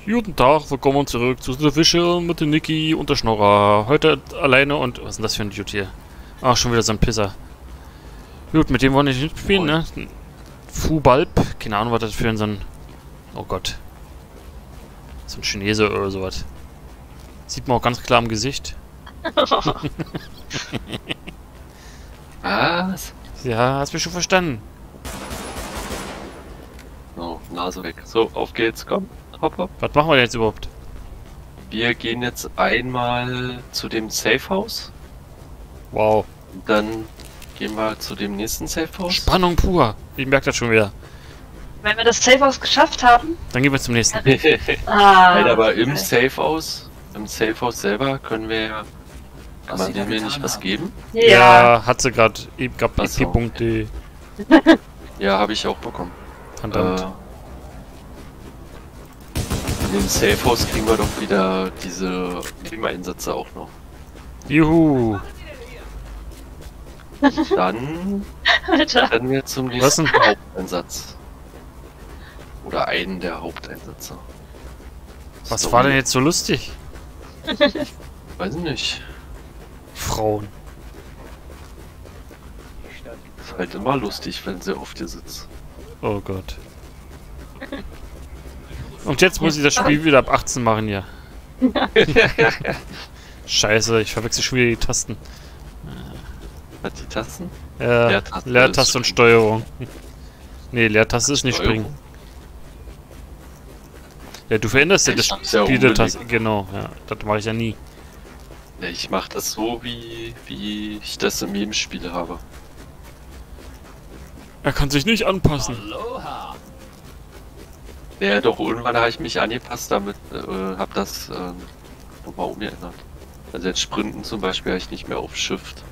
Guten Tag, willkommen zurück zu der Fische mit dem Niki und der Schnorrer. Heute alleine und... Was ist denn das für ein Idiot hier? Ach, schon wieder so ein Pisser. Gut, mit dem wollen wir nicht spielen, ne? Fubalb. Keine Ahnung, was das für so ein... Oh Gott. So ein Chinese oder sowas. Sieht man auch ganz klar im Gesicht. Was? Ja, hast mich schon verstanden. Oh, Nase weg. So, auf geht's, komm. Hopp, hopp. Was machen wir denn jetzt überhaupt? Wir gehen jetzt einmal zu dem Safehouse. Wow. Dann gehen wir zu dem nächsten Safehouse. Spannung pur. Ich merke das schon wieder. Wenn wir das Safehouse geschafft haben. Dann gehen wir zum nächsten. Nein, aber im Safehouse selber können wir ja... Kann man dem hier nicht was geben? Ja, hat sie gerade eben gehabt. Ach so. EP.de. Ja, habe ich auch bekommen. Verdammt. In dem Safehouse kriegen wir doch wieder diese Nebeneinsätze auch noch. Juhu. Dann Alter. werden wir zum Was nächsten denn? Haupteinsatz. Oder einen der Haupteinsätze. Was war denn jetzt so lustig? Weiß ich nicht. Frauen. Ist halt immer lustig, wenn sie auf dir sitzt. Oh Gott. Und jetzt muss ich das Spiel wieder ab 18 machen, ja. Scheiße, ich verwechsel schon wieder die Tasten. Hat die Tasten? Leertaste, Leertaste und ist Steuerung. Nee, Leertaste ist nicht Steuerung. springen. Ja, du veränderst ja Ich das hab's ja Spiel der unbedingt. Taste. Genau, ja. Das mache ich ja nie. Ja, ich mach das so, wie ich das in jedem Spiel habe. Er kann sich nicht anpassen. Ja, doch, irgendwann habe ich mich angepasst damit, hab das nochmal umgeändert. Also jetzt Sprinten zum Beispiel habe ich nicht mehr auf Shift.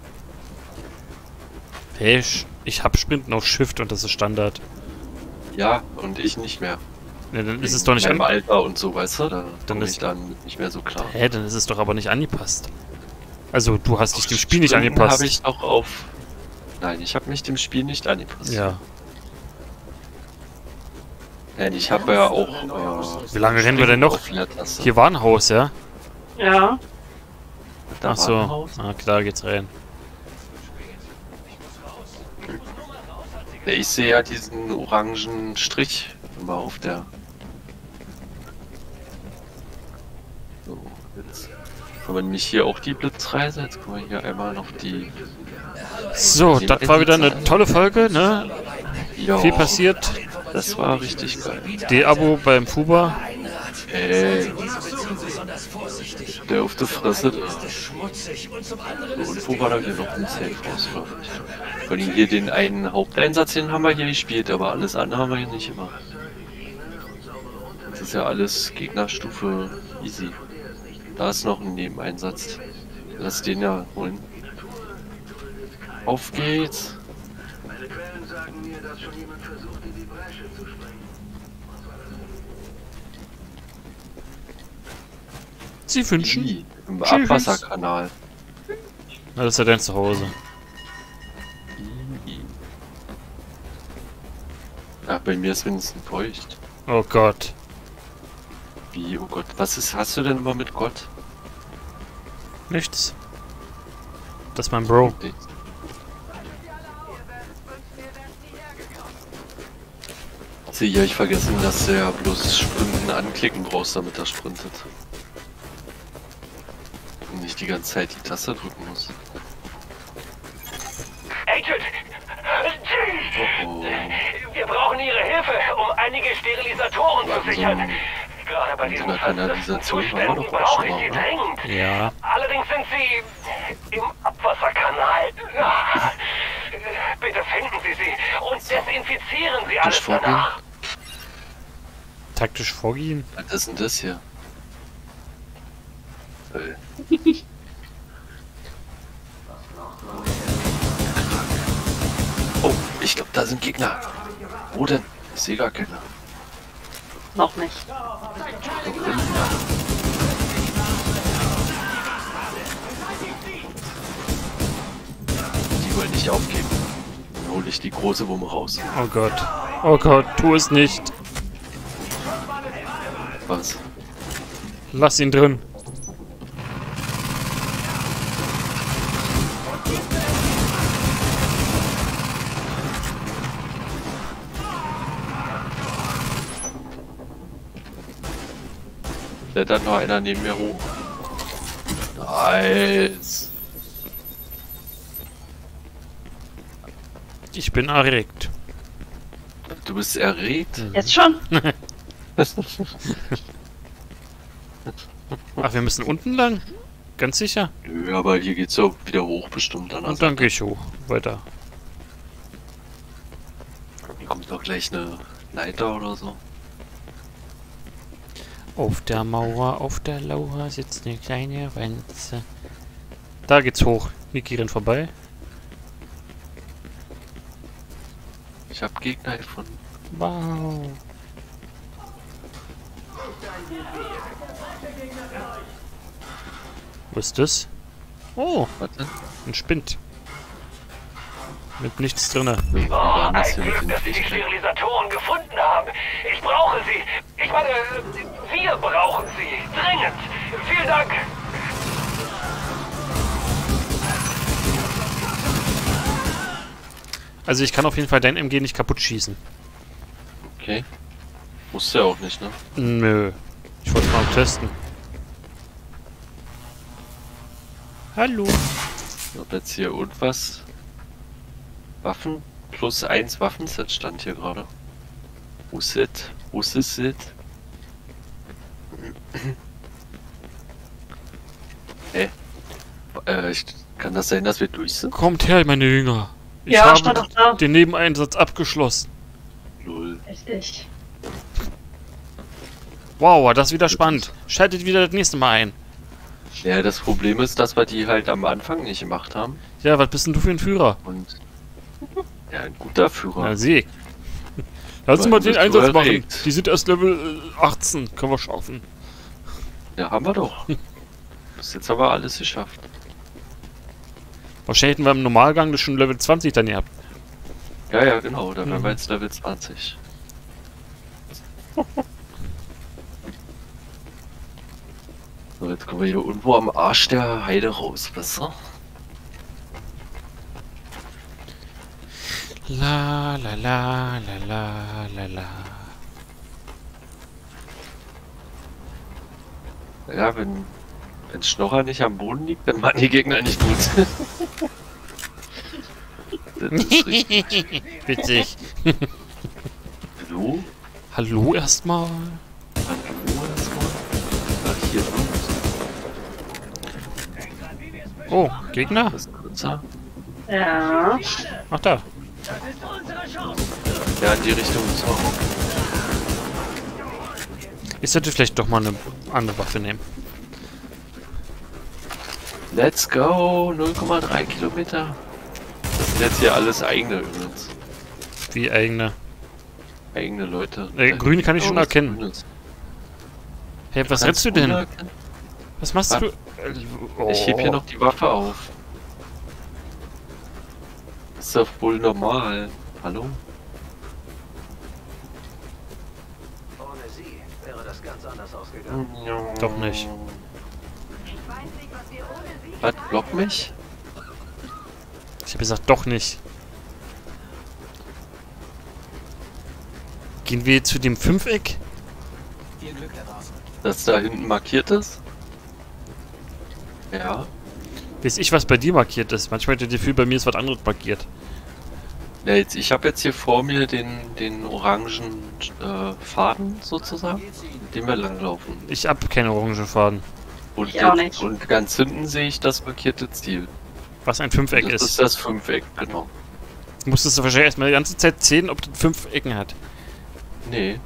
Hey, ich hab Sprinten auf Shift und das ist Standard. Ja, und ich nicht mehr. Ja, dann ist es doch nicht Im an. Alter und so, weißt du, da Dann komme ist- ich dann nicht mehr so klar. Hä, dann ist es doch aber nicht angepasst. Also, du hast dich dem Spiel nicht Sprinten angepasst. habe ich auch auf... Nein, ich habe mich dem Spiel nicht angepasst. Ja. Nein, ich habe ja auch... Wie lange rennen wir denn noch? auf Leertaste. Hier war ein Haus, ja? Ja. Da Ach war ein so. Haus. Ah, klar, geht's rein. Ja, ich sehe ja diesen orangen Strich immer auf der... So, jetzt haben wir nämlich hier auch die Blitzreise. Jetzt können wir hier einmal noch die... So, das war wieder eine tolle Folge, ne? Ja, Viel passiert. das war richtig geil. D-Abo beim Fuba. Ey, der auf der Fresse. So, und wo war da hier noch ein Safehouse? Von hier den einen Haupteinsatz, den haben wir hier gespielt, aber alles andere haben wir hier nicht gemacht. Das ist ja alles Gegnerstufe easy. Da ist noch ein Nebeneinsatz. Lass den ja holen. Auf geht's. Meine Quellen sagen mir, dass schon jemand versucht, in die Bresche zu springen. Sie wünschen. Wie? Im Tschüss. Abwasserkanal. Na, das ist ja dein Zuhause. Ja, bei mir ist wenigstens feucht. Oh Gott. Wie, oh Gott, was ist, hast du denn immer mit Gott? Nichts. Das ist mein Bro. Sicher, ich vergessen, dass du ja bloß Sprinten anklicken brauchst, damit er sprintet. Und nicht die ganze Zeit die Taste drücken muss. Agent! Oh, Wir brauchen Ihre Hilfe, um einige Sterilisatoren zu sichern. Gerade bei so diesen einer Kanalisation haben wir Zuständen doch auch brauche schon ich Sie mal, oder? dringend. Ja. Allerdings sind Sie im Abwasserkanal. Bitte finden Sie sie und desinfizieren Sie alles vorgehen? danach. Taktisch vorgehen. Was ist denn das hier? Oh, ich glaube, da sind Gegner. Wo denn? Ich sehe gar keine. Noch nicht. Da unten, ja. Die wollen nicht aufgeben. Dann hole ich die große Wumme raus. Oh Gott. Oh Gott, tu es nicht. Was? Lass ihn drin. Klettert noch einer neben mir hoch. Nice. Ich bin erregt. Du bist erregt? Jetzt schon? Ach, wir müssen unten lang? Ganz sicher? Nö, aber hier geht's ja wieder hoch bestimmt. Und dann gehe ich hoch. Weiter. Hier kommt doch gleich eine Leiter oder so. Auf der Mauer, auf der Lauer sitzt eine kleine Wanze. Da geht's hoch. Niki rennt vorbei. Ich hab Gegner gefunden. Wow. Wo ist das? Oh, Was denn? ein Spind. Mit nichts drinne. Wie Oh, war das ein hier mit Glück, den dass Sie die Fähigkeiten? Sterilisatoren gefunden haben. Ich brauche sie. Ich meine, wir brauchen sie. Dringend. Vielen Dank. Also ich kann auf jeden Fall dein MG nicht kaputt schießen. Okay. Musst du ja auch nicht, ne? Nö. Ich wollte mal testen. Hallo. Ich hab jetzt hier irgendwas. Waffen plus 1 Waffenset stand hier gerade. Wo ist it? Wo ist it? Hä? Kann das sein, dass wir durch sind? Kommt her, meine Jünger. Ich Ja, stand habe doch da. den Nebeneinsatz abgeschlossen. Null. Richtig. Wow, war das wieder spannend. Schaltet wieder das nächste Mal ein. Ja, das Problem ist, dass wir die halt am Anfang nicht gemacht haben. Ja, was bist denn du für ein Führer? Und ja, ein guter Führer. Na, sieh. Lass uns Weil mal du den bist Einsatz machen. überregt. Die sind erst Level 18. Können wir schaffen. Ja, haben wir doch. Bis jetzt aber alles geschafft. Wahrscheinlich hätten wir im Normalgang das schon Level 20 dann gehabt. Ja, ja, genau. Da wären wir jetzt Level 20. So, jetzt kommen wir hier irgendwo am Arsch der Heide raus, besser? La la la la la la la. Ja, wenn Schnorrer nicht am Boden liegt, dann machen die Gegner nicht gut. Das ist richtig. Witzig. Hallo? Hallo erstmal. Hallo erstmal. Ach, hier drüben. Oh, Gegner? Das ist kürzer. Ja. Ach da. Ja, in die Richtung so. Ich sollte vielleicht doch mal eine andere Waffe nehmen. Let's go! 0,3 Kilometer. Das sind jetzt hier alles eigene übrigens. Wie eigene. Eigene Leute. Grün kann ich schon was erkennen. Grün ist. Hey, was Kannst rennst du denn? grün erkennen? Was machst Was? du? Oh. Ich heb hier noch die Waffe auf. Ist doch wohl normal. Hallo? Ohne sie wäre das ganz anders ausgegangen. Doch nicht. Was, block mich? Ich habe gesagt, doch nicht. Gehen wir zu dem Fünfeck? Das da hinten markiert ist? Ja. Weiß ich, was bei dir markiert ist. Manchmal hat das Gefühl, bei mir ist was anderes markiert. Ja, jetzt, ich habe jetzt hier vor mir den orangen Faden sozusagen, mit dem wir langlaufen. Ich hab keine Orangenfaden. Und, Ich auch nicht. und ganz hinten sehe ich das markierte Ziel. Was ein Fünfeck Das ist. ist das Fünfeck, genau. Musstest du wahrscheinlich erstmal die ganze Zeit zählen, ob das 5 Ecken hat. Nee,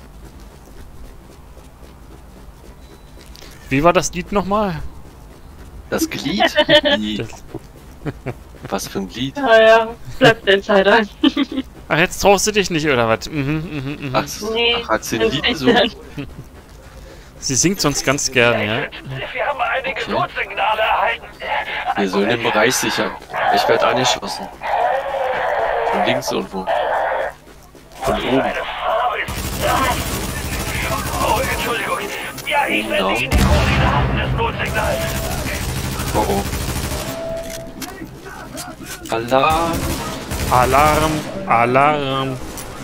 Wie war das Lied nochmal? das Glied? Wie? Das- Was für ein Glied? Ja. Bleibt der Zeit ein. Ach, jetzt traust du dich nicht, oder was? Mhm. Ach, Nee, ach, hat sie ein das Lied ist gesungen? Sie singt sonst ganz gerne, ja? Wir haben einige Okay. Notsignale erhalten. Wir sollen den Bereich sichern. Ich werde angeschossen. Von links irgendwo. Von oben. Eine Frau ist da. Oh, Entschuldigung. Ich sende Ihnen die Koordinaten des Notsignals. Oh oh. Alarm! Alarm, Alarm.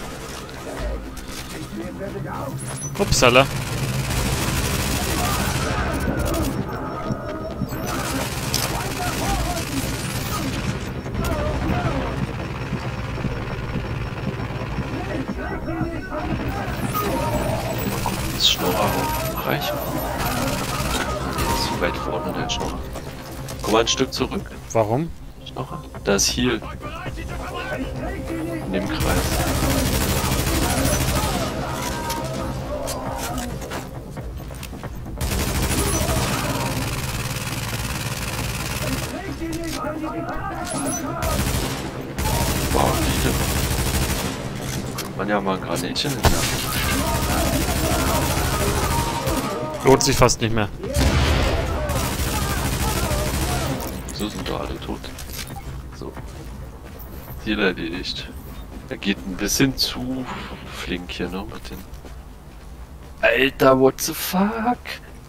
Upsala. Das Schnorrer reicht. Zu weit vorne, der Schnorrer. Komm mal ein Stück zurück. Warum? Schnorrer. Da ist Heal. In dem Kreis. Wow, viele. Kann man ja mal ein Granätchen hinterher. Lohnt sich fast nicht mehr. So sind doch alle tot. So. Jeder erledigt. Er geht ein bisschen zu flink hier, ne? Mit den. Alter, what the fuck?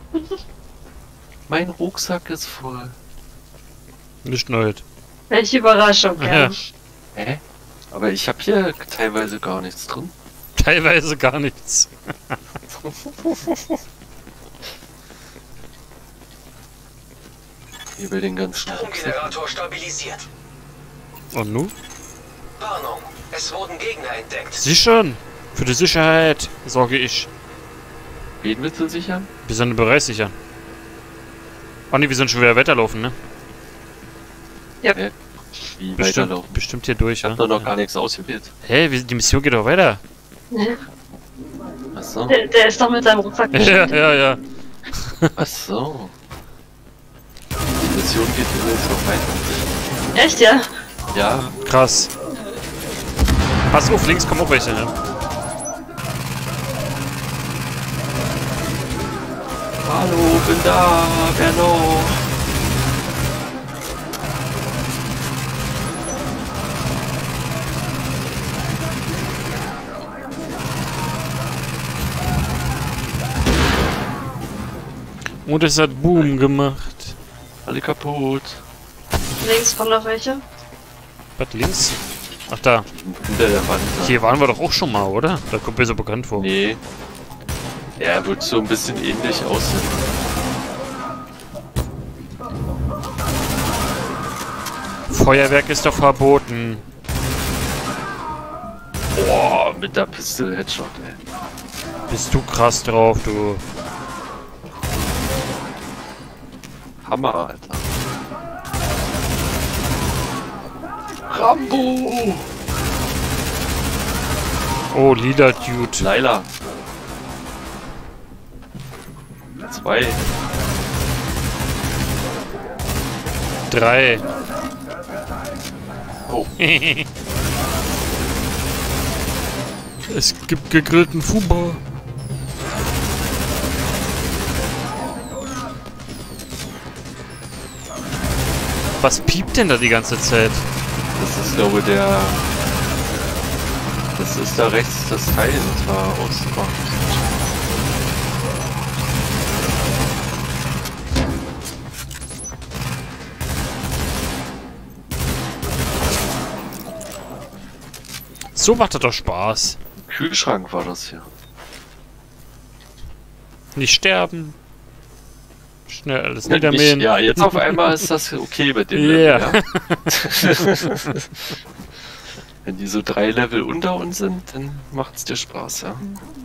Mein Rucksack ist voll. Nicht neuet. Welche Überraschung, Ja. ja. Hä? Aber ich habe hier teilweise gar nichts drin. Teilweise gar nichts. Hier bei den ganzen Rucksack. Sterngenerator stabilisiert. Und nu? Warnung, es wurden Gegner entdeckt. Sichern! Für die Sicherheit sorge ich. Wen willst du sichern? Wir sind im Bereich sichern. Oh ne, wir sind schon wieder weiterlaufen, ne? Wie Bestimmt, weiterlaufen? bestimmt hier durch, Ich ja? hab doch noch gar nichts ausgewählt. Hä, die Mission geht doch weiter. Achso. Der ist doch mit seinem Rucksack Ja, ja, ja. Achso. Die Mission geht übrigens noch weiter. Echt, ja? Ja, Krass. Pass auf, links kommen auch welche, ne? hallo, bin da, wer noch? Und es hat Boom gemacht. Alle kaputt. Links kommen noch welche. Was, links? Ach, da. Hinter der Wand. da. Hier waren wir doch auch schon mal, oder? Da kommt mir so bekannt vor. Nee. Er wird so ein bisschen ähnlich aussehen. Feuerwerk ist doch verboten. Boah, mit der Pistole Headshot, ey. Bist du krass drauf, du. Hammer, Alter. Rambo! Oh, lila Dude. Laila. 2. 3. Oh. Es gibt gegrillten Fuba. Was piept denn da die ganze Zeit? Das ist, glaube ich, der... Das ist da rechts das Teil, das war ausgebracht. So macht das doch Spaß. Kühlschrank war das hier. Nicht sterben. Schnell alles Ja, niedermähen. ja, jetzt auf einmal ist das okay mit dem Yeah. Level, ja. Wenn die so 3 Level unter uns sind, dann macht's dir Spaß, ja.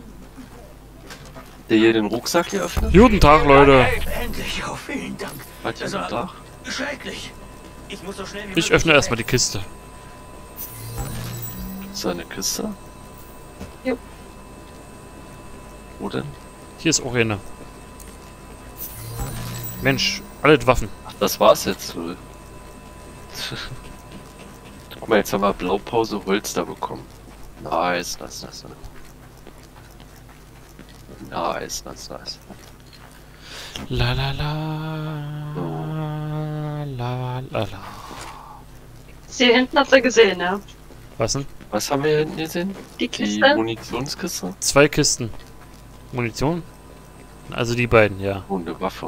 Der hier den Rucksack hier öffnet? Guten Tag, Leute. Endlich, oh, vielen Dank. Hat ja Das so war Dach. schrecklich. Ich muss so schnell wie Ich möglich öffne weg. erstmal die Kiste. So eine Kiste. Jo. Wo denn? Hier ist auch eine. Mensch, alle Waffen. Ach, das war's jetzt wohl. Guck mal, jetzt haben wir Blaupause Holz da bekommen. Nice, nice, nice. Nice, nice, nice. La la la. La la la. Sie hinten habt ihr gesehen, ja? Was denn? Was haben wir hier hinten gesehen? Die Die Kiste? Munitionskiste? 2 Kisten. Munition? Also die beiden, ja. Und eine Waffe.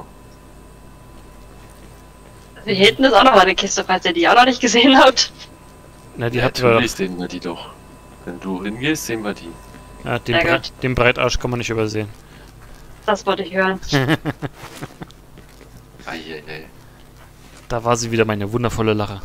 Hier hinten ist auch noch mal eine Kiste, falls ihr die auch noch nicht gesehen habt. Na, die Ja, hat wir. natürlich sehen wir die doch. Wenn du hingehst, sehen wir die. Ja, Sehr gut. den Breitarsch kann man nicht übersehen. Das wollte ich hören. Eieiei. Da war sie wieder, meine wundervolle Lache.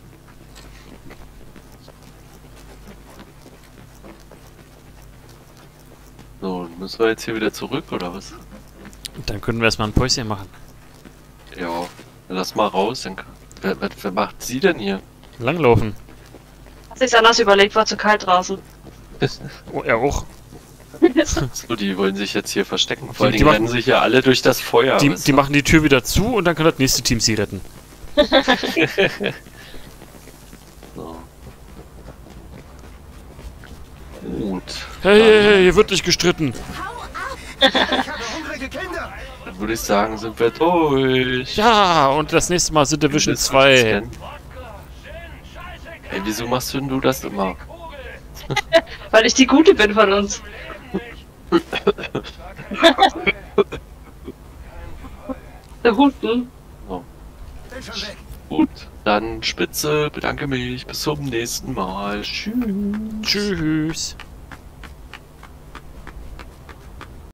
So, müssen wir jetzt hier wieder zurück, oder was? Und dann können wir erstmal ein Päuschen machen. Ja, dann lass mal raus. Dann wer macht sie denn hier? Langlaufen. Hat sich's anders überlegt, war zu kalt draußen. Oh, er auch. So, die wollen sich jetzt hier verstecken. Vor Die allen Dingen rennen machen- sich ja alle durch das Feuer. weißt Die du? machen die Tür wieder zu und dann kann das nächste Team sie retten. So. Gut. Hey, hey, hey, hier wird nicht gestritten. Ich habe hungrige Kinder! Dann würde ich sagen, sind wir durch. Ja, und das nächste Mal sind Division Willst du 2. scannen? Hey, wieso machst denn du das immer? Weil ich die Gute bin von uns. Der Hunden. Bin schon weg. Gut, dann Spitze, bedanke mich, bis zum nächsten Mal. Tschüss. Tschüss.